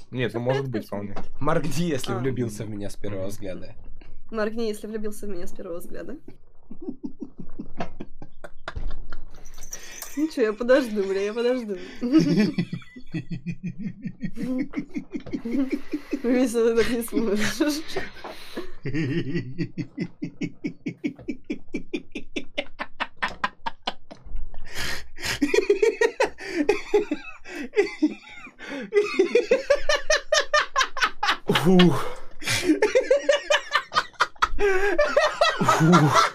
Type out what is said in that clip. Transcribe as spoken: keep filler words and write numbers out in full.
Нет, ну может быть вполне. Моргни, если А. влюбился в меня с первого взгляда. Моргни, если влюбился в меня с первого взгляда. Ну чё, я подожду, бля, я подожду. Весело ты так не сможешь. Фух. Фух.